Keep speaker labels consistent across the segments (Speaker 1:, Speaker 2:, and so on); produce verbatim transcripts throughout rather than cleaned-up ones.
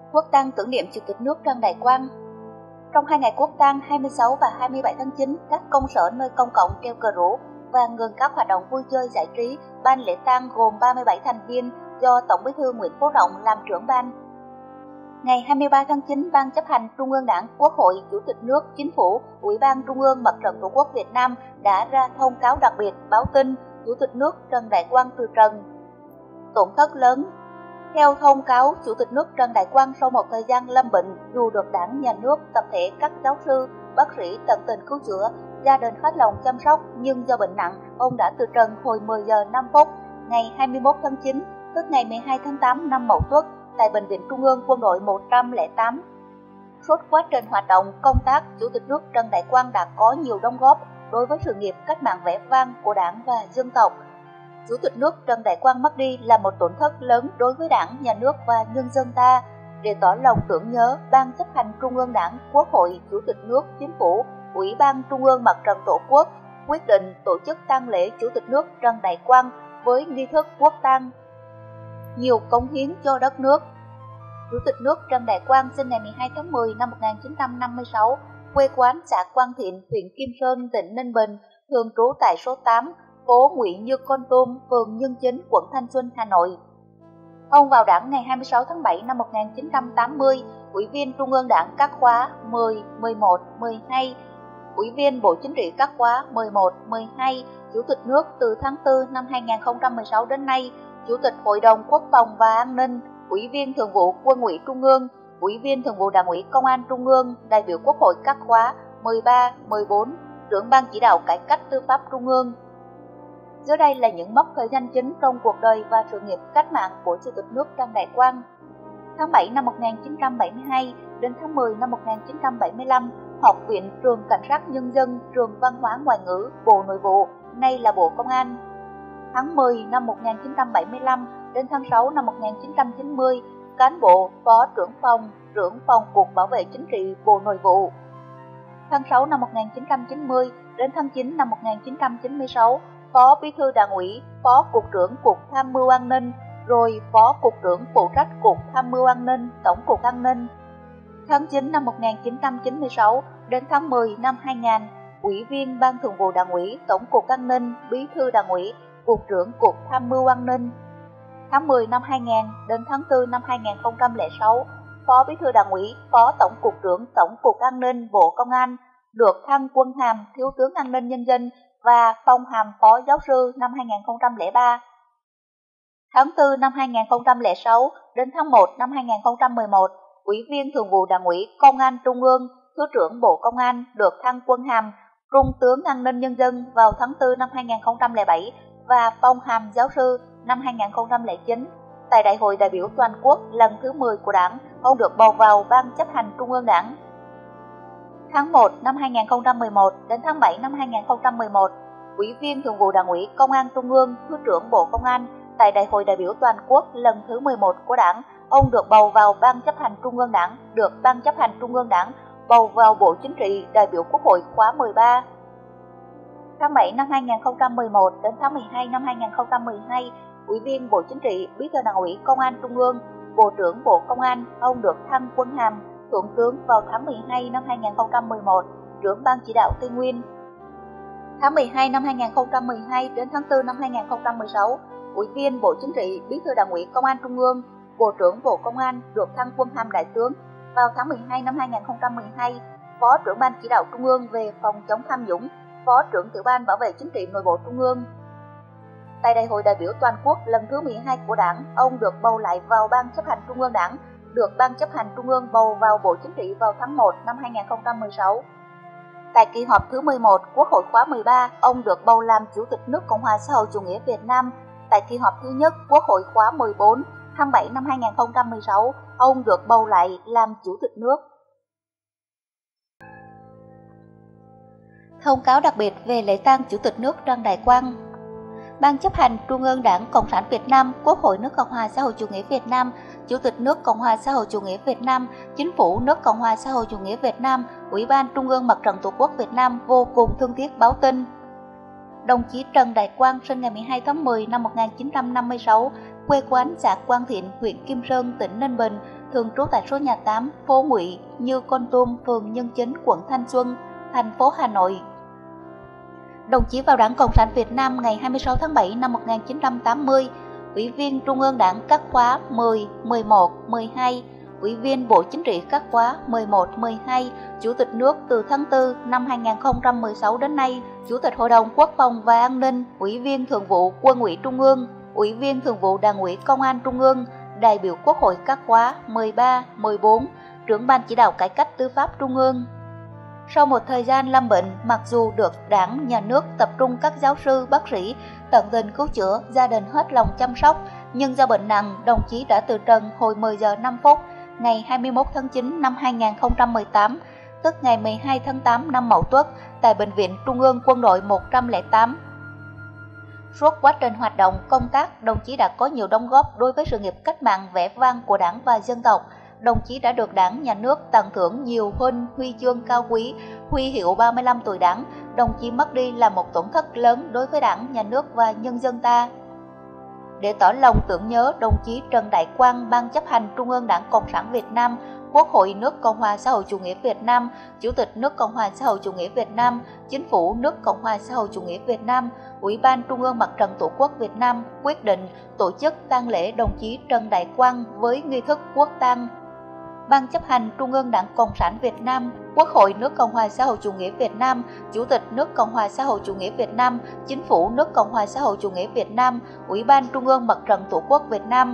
Speaker 1: Quốc tang tưởng niệm Chủ tịch nước Trần Đại Quang. Trong hai ngày quốc tang hai mươi sáu và hai mươi bảy tháng chín, các công sở nơi công cộng treo cờ rủ và ngừng các hoạt động vui chơi giải trí. Ban lễ tang gồm ba mươi bảy thành viên do Tổng Bí thư Nguyễn Phú Trọng làm trưởng ban. Ngày hai mươi ba tháng chín, Ban chấp hành Trung ương Đảng, Quốc hội, Chủ tịch nước, Chính phủ, Ủy ban Trung ương Mặt trận Tổ quốc Việt Nam đã ra thông cáo đặc biệt báo tin Chủ tịch nước Trần Đại Quang từ trần. Tổn thất lớn. Theo thông cáo, Chủ tịch nước Trần Đại Quang sau một thời gian lâm bệnh, dù được Đảng, Nhà nước, tập thể các giáo sư, bác sĩ tận tình cứu chữa, gia đình hết lòng chăm sóc, nhưng do bệnh nặng, ông đã từ trần hồi mười giờ năm phút ngày hai mươi mốt tháng chín, tức ngày mười hai tháng tám năm Mậu Tuất, tại Bệnh viện Trung ương Quân đội một không tám. Suốt quá trình hoạt động công tác, Chủ tịch nước Trần Đại Quang đã có nhiều đóng góp đối với sự nghiệp cách mạng vẻ vang của Đảng và dân tộc. Chủ tịch nước Trần Đại Quang mất đi là một tổn thất lớn đối với Đảng, Nhà nước và nhân dân ta. Để tỏ lòng tưởng nhớ, Ban chấp hành Trung ương Đảng, Quốc hội, Chủ tịch nước, Chính phủ, Ủy ban Trung ương Mặt trận Tổ quốc quyết định tổ chức tang lễ Chủ tịch nước Trần Đại Quang với nghi thức quốc tang. Nhiều cống hiến cho đất nước. Chủ tịch nước Trần Đại Quang sinh ngày mười hai tháng mười năm một nghìn chín trăm năm mươi sáu, quê quán xã Quang Thiện, huyện Kim Sơn, tỉnh Ninh Bình, thường trú tại số tám, phố Nguyễn Như Con Tum, phường Nhân Chính, quận Thanh Xuân, Hà Nội. Ông vào Đảng ngày hai mươi sáu tháng bảy năm một nghìn chín trăm tám mươi, Ủy viên Trung ương Đảng các khóa mười, mười một, mười hai, Ủy viên Bộ Chính trị các khóa mười một, mười hai, Chủ tịch nước từ tháng tư năm hai nghìn không trăm mười sáu đến nay, Chủ tịch Hội đồng Quốc phòng và An ninh, Ủy viên Thường vụ Quân ủy Trung ương, Ủy viên Thường vụ Đảng ủy Công an Trung ương, đại biểu Quốc hội các khóa mười ba, mười bốn, trưởng Ban chỉ đạo cải cách tư pháp Trung ương. Dưới đây là những mốc thời gian chính trong cuộc đời và sự nghiệp cách mạng của Chủ tịch nước Trần Đại Quang. Tháng bảy năm một nghìn chín trăm bảy mươi hai đến tháng mười năm một nghìn chín trăm bảy mươi lăm, Học viện Trường Cảnh sát Nhân dân, Trường Văn hóa Ngoại ngữ, Bộ Nội vụ, nay là Bộ Công an. Tháng mười năm một nghìn chín trăm bảy mươi lăm đến tháng sáu năm một nghìn chín trăm chín mươi, cán bộ, phó trưởng phòng, trưởng phòng Cục Bảo vệ Chính trị, Bộ Nội vụ. Tháng sáu năm một nghìn chín trăm chín mươi đến tháng chín năm một nghìn chín trăm chín mươi sáu, Phó Bí thư Đảng ủy, Phó Cục trưởng Cục Tham mưu An ninh, rồi Phó Cục trưởng phụ trách Cục Tham mưu An ninh, Tổng cục An ninh. Tháng chín năm một nghìn chín trăm chín mươi sáu đến tháng mười năm hai nghìn, Ủy viên Ban Thường vụ Đảng ủy, Tổng cục An ninh, Bí thư Đảng ủy, Cục trưởng Cục Tham mưu An ninh. Tháng mười năm hai nghìn đến tháng tư năm hai nghìn không trăm lẻ sáu, Phó Bí thư Đảng ủy, Phó Tổng cục trưởng Tổng cục An ninh, Bộ Công an, được thăng quân hàm Thiếu tướng An ninh Nhân dân và phong hàm Phó Giáo sư năm hai nghìn không trăm lẻ ba. Tháng tư năm hai nghìn không trăm lẻ sáu đến tháng một năm hai nghìn không trăm mười một, Ủy viên Thường vụ Đảng ủy Công an Trung ương, Thứ trưởng Bộ Công an được thăng quân hàm Trung tướng An ninh Nhân dân vào tháng tư năm hai nghìn không trăm lẻ bảy và phong hàm Giáo sư năm hai nghìn không trăm lẻ chín. Tại Đại hội đại biểu toàn quốc lần thứ mười của Đảng, ông được bầu vào Ban chấp hành Trung ương Đảng. Tháng một năm hai nghìn không trăm mười một đến tháng bảy năm hai nghìn không trăm mười một, Ủy viên Thường vụ Đảng ủy Công an Trung ương, Thứ trưởng Bộ Công an. Tại Đại hội đại biểu toàn quốc lần thứ mười một của Đảng, ông được bầu vào Ban chấp hành Trung ương Đảng, được Ban chấp hành Trung ương Đảng bầu vào Bộ Chính trị, đại biểu Quốc hội khóa mười ba. Tháng bảy năm hai nghìn không trăm mười một đến tháng mười hai năm hai nghìn không trăm mười hai, Ủy viên Bộ Chính trị, Bí thư Đảng ủy Công an Trung ương, Bộ trưởng Bộ Công an, ông được thăng quân hàm Thượng tướng vào tháng mười hai năm hai nghìn không trăm mười một, trưởng Ban chỉ đạo Tây Nguyên. Tháng mười hai năm hai nghìn không trăm mười hai đến tháng tư năm hai nghìn không trăm mười sáu, Ủy viên Bộ Chính trị, Bí thư Đảng ủy Công an Trung ương, Bộ trưởng Bộ Công an được thăng quân hàm Đại tướng. Vào tháng mười hai năm hai nghìn không trăm mười hai, Phó trưởng Ban chỉ đạo Trung ương về phòng chống tham nhũng, Phó trưởng Tiểu ban Bảo vệ Chính trị Nội bộ Trung ương. Tại Đại hội đại biểu toàn quốc lần thứ mười hai của Đảng, ông được bầu lại vào Ban chấp hành Trung ương Đảng, được Ban chấp hành Trung ương bầu vào Bộ Chính trị vào tháng một năm hai nghìn không trăm mười sáu. Tại kỳ họp thứ mười một, Quốc hội khóa mười ba, ông được bầu làm Chủ tịch nước Cộng hòa xã hội chủ nghĩa Việt Nam. Tại kỳ họp thứ nhất, Quốc hội khóa mười bốn, tháng bảy năm hai nghìn không trăm mười sáu, ông được bầu lại làm Chủ tịch nước. Thông cáo đặc biệt về lễ tang Chủ tịch nước Trần Đại Quang. Ban chấp hành Trung ương Đảng Cộng sản Việt Nam, Quốc hội nước Cộng hòa xã hội chủ nghĩa Việt Nam, Chủ tịch nước Cộng hòa xã hội chủ nghĩa Việt Nam, Chính phủ nước Cộng hòa xã hội chủ nghĩa Việt Nam, Ủy ban Trung ương Mặt trận Tổ quốc Việt Nam vô cùng thương tiếc báo tin. Đồng chí Trần Đại Quang sinh ngày mười hai tháng mười năm một nghìn chín trăm năm mươi sáu, quê quán xã Quang Thiện, huyện Kim Sơn, tỉnh Ninh Bình, thường trú tại số nhà tám, phố Ngụy, Như Con Tum, phường Nhân Chính, quận Thanh Xuân, thành phố Hà Nội. Đồng chí vào Đảng Cộng sản Việt Nam ngày hai mươi sáu tháng bảy năm một nghìn chín trăm tám mươi, Ủy viên Trung ương Đảng các khóa mười, mười một, mười hai, Ủy viên Bộ Chính trị các khóa mười một, mười hai, Chủ tịch nước từ tháng tư năm hai nghìn không trăm mười sáu đến nay, Chủ tịch Hội đồng Quốc phòng và An ninh, Ủy viên Thường vụ Quân ủy Trung ương, Ủy viên Thường vụ Đảng ủy Công an Trung ương, đại biểu Quốc hội các khóa mười ba, mười bốn, trưởng ban chỉ đạo cải cách tư pháp Trung ương. Sau một thời gian lâm bệnh, mặc dù được Đảng, Nhà nước tập trung các giáo sư, bác sĩ tận tình cứu chữa, gia đình hết lòng chăm sóc, nhưng do bệnh nặng, đồng chí đã từ trần hồi mười giờ năm phút ngày hai mươi mốt tháng chín năm hai nghìn không trăm mười tám, tức ngày mười hai tháng tám năm Mậu Tuất, tại Bệnh viện Trung ương Quân đội một trăm lẻ tám. Suốt quá trình hoạt động công tác, đồng chí đã có nhiều đóng góp đối với sự nghiệp cách mạng vẻ vang của Đảng và dân tộc. Đồng chí đã được Đảng, Nhà nước tặng thưởng nhiều huân huy chương cao quý, huy hiệu ba mươi lăm tuổi Đảng. Đồng chí mất đi là một tổn thất lớn đối với Đảng, Nhà nước và nhân dân ta. Để tỏ lòng tưởng nhớ đồng chí Trần Đại Quang, Ban chấp hành Trung ương Đảng Cộng sản Việt Nam, Quốc hội nước Cộng hòa xã hội chủ nghĩa Việt Nam, Chủ tịch nước Cộng hòa xã hội chủ nghĩa Việt Nam, Chính phủ nước Cộng hòa xã hội chủ nghĩa Việt Nam, Ủy ban Trung ương Mặt trận Tổ quốc Việt Nam quyết định tổ chức tang lễ đồng chí Trần Đại Quang với nghi thức quốc tang. Ban chấp hành Trung ương Đảng Cộng sản Việt Nam, Quốc hội nước Cộng hòa xã hội chủ nghĩa Việt Nam, Chủ tịch nước Cộng hòa xã hội chủ nghĩa Việt Nam, Chính phủ nước Cộng hòa xã hội chủ nghĩa Việt Nam, Ủy ban Trung ương Mặt trận Tổ quốc Việt Nam.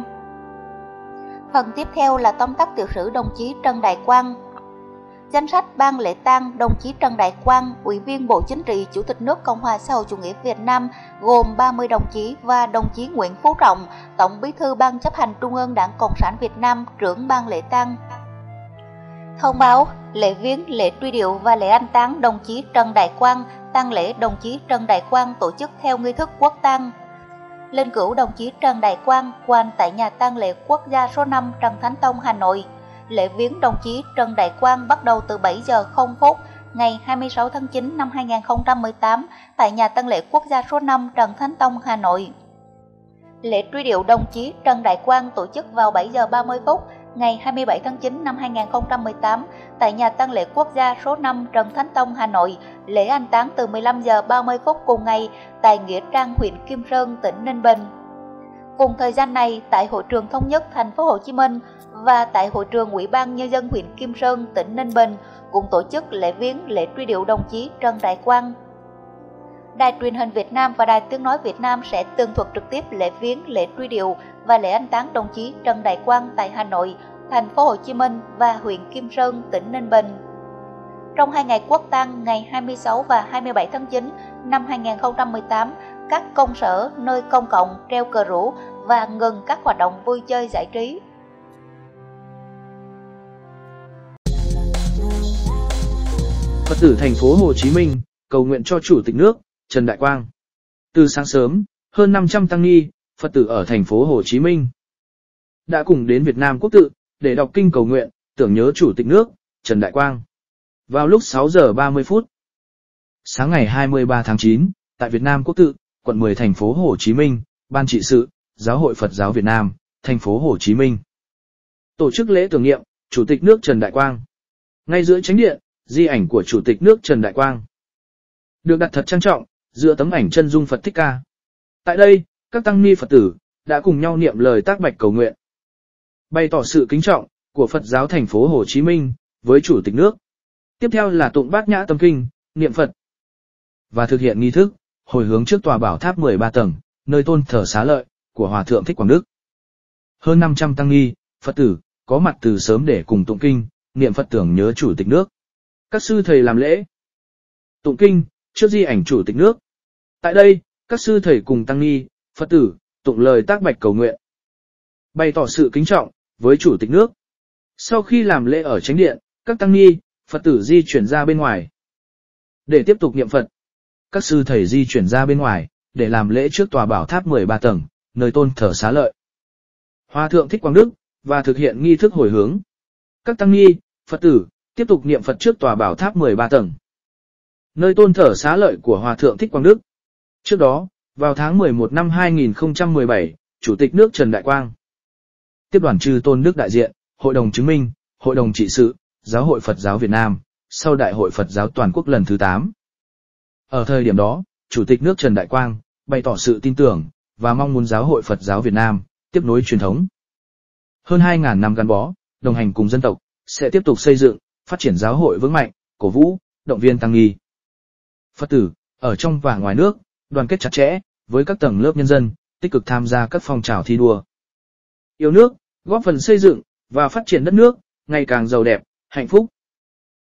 Speaker 1: Phần tiếp theo là tóm tắt tiểu sử đồng chí Trần Đại Quang. Danh sách ban lễ tang đồng chí Trần Đại Quang, Ủy viên Bộ Chính trị, Chủ tịch nước Cộng hòa xã hội chủ nghĩa Việt Nam, gồm ba mươi đồng chí và đồng chí Nguyễn Phú Trọng, Tổng Bí thư Ban chấp hành Trung ương Đảng Cộng sản Việt Nam, trưởng ban lễ tang. Thông báo lễ viếng, lễ truy điệu và lễ an táng đồng chí Trần Đại Quang. Tang lễ đồng chí Trần Đại Quang tổ chức theo nghi thức quốc tang. Linh cữu đồng chí Trần Đại Quang quan tại nhà tang lễ quốc gia số năm Trần Thánh Tông, Hà Nội. Lễ viếng đồng chí Trần Đại Quang bắt đầu từ bảy giờ không phút ngày hai mươi sáu tháng chín năm hai nghìn không trăm mười tám tại nhà tang lễ quốc gia số năm Trần Thánh Tông, Hà Nội. Lễ truy điệu đồng chí Trần Đại Quang tổ chức vào bảy giờ ba mươi phút ngày hai mươi bảy tháng chín năm hai nghìn không trăm mười tám tại nhà tang lễ quốc gia số năm Trần Thánh Tông, Hà Nội. Lễ an táng từ mười lăm giờ ba mươi phút cùng ngày tại nghĩa trang huyện Kim Sơn, tỉnh Ninh Bình. Cùng thời gian này, tại hội trường Thống nhất thành phố Hồ Chí Minh và tại hội trường Ủy ban Nhân dân huyện Kim Sơn, tỉnh Ninh Bình cũng tổ chức lễ viếng, lễ truy điệu đồng chí Trần Đại Quang. Đài truyền hình Việt Nam và Đài Tiếng nói Việt Nam sẽ tường thuật trực tiếp lễ viếng, lễ truy điệu và lễ an táng đồng chí Trần Đại Quang tại Hà Nội, thành phố Hồ Chí Minh và huyện Kim Sơn, tỉnh Ninh Bình. Trong hai ngày quốc tang ngày hai mươi sáu và hai mươi bảy tháng chín năm hai nghìn không trăm mười tám, các công sở, nơi công cộng treo cờ rủ và ngừng các hoạt động vui chơi giải trí.
Speaker 2: Phật tử thành phố Hồ Chí Minh cầu nguyện cho Chủ tịch nước Trần Đại Quang. Từ sáng sớm, hơn năm trăm tăng ni, Phật tử ở thành phố Hồ Chí Minh đã cùng đến Việt Nam Quốc tự để đọc kinh cầu nguyện, tưởng nhớ Chủ tịch nước Trần Đại Quang. Vào lúc sáu giờ ba mươi phút sáng ngày hai mươi ba tháng chín, tại Việt Nam Quốc tự, quận mười thành phố Hồ Chí Minh, Ban trị sự Giáo hội Phật giáo Việt Nam, thành phố Hồ Chí Minh tổ chức lễ tưởng niệm Chủ tịch nước Trần Đại Quang. Ngay giữa chánh điện, di ảnh của Chủ tịch nước Trần Đại Quang được đặt thật trang trọng giữa tấm ảnh chân dung Phật Thích Ca. Tại đây, các tăng ni Phật tử đã cùng nhau niệm lời tác bạch cầu nguyện, bày tỏ sự kính trọng của Phật giáo thành phố Hồ Chí Minh với Chủ tịch nước. Tiếp theo là tụng Bát Nhã Tâm Kinh, niệm Phật và thực hiện nghi thức hồi hướng trước tòa bảo tháp mười ba tầng, nơi tôn thờ Xá Lợi của Hòa thượng Thích Quảng Đức. Hơn năm trăm tăng ni, Phật tử có mặt từ sớm để cùng tụng kinh, niệm Phật tưởng nhớ Chủ tịch nước. Các sư thầy làm lễ tụng kinh trước di ảnh Chủ tịch nước. Tại đây, các sư thầy cùng tăng ni, Phật tử tụng lời tác bạch cầu nguyện, bày tỏ sự kính trọng với Chủ tịch nước. Sau khi làm lễ ở chánh điện, các tăng ni, Phật tử di chuyển ra bên ngoài để tiếp tục niệm Phật. Các sư thầy di chuyển ra bên ngoài để làm lễ trước tòa bảo tháp mười ba tầng, nơi tôn thờ Xá Lợi Hòa thượng Thích Quảng Đức và thực hiện nghi thức hồi hướng. Các tăng ni, Phật tử tiếp tục niệm Phật trước tòa bảo tháp mười ba tầng, nơi tôn thờ Xá Lợi của Hòa thượng Thích Quảng Đức. Trước đó, vào tháng mười một năm hai nghìn không trăm mười bảy, Chủ tịch nước Trần Đại Quang tiếp đoàn chư tôn đức đại diện Hội đồng chứng minh, Hội đồng trị sự, Giáo hội Phật giáo Việt Nam, sau Đại hội Phật giáo Toàn quốc lần thứ tám. Ở thời điểm đó, Chủ tịch nước Trần Đại Quang bày tỏ sự tin tưởng và mong muốn Giáo hội Phật giáo Việt Nam tiếp nối truyền thống. Hơn hai nghìn năm gắn bó, đồng hành cùng dân tộc, sẽ tiếp tục xây dựng, phát triển giáo hội vững mạnh, cổ vũ, động viên tăng ni. Phật tử, ở trong và ngoài nước, đoàn kết chặt chẽ, với các tầng lớp nhân dân, tích cực tham gia các phong trào thi đua. Yêu nước, góp phần xây dựng và phát triển đất nước, ngày càng giàu đẹp, hạnh phúc,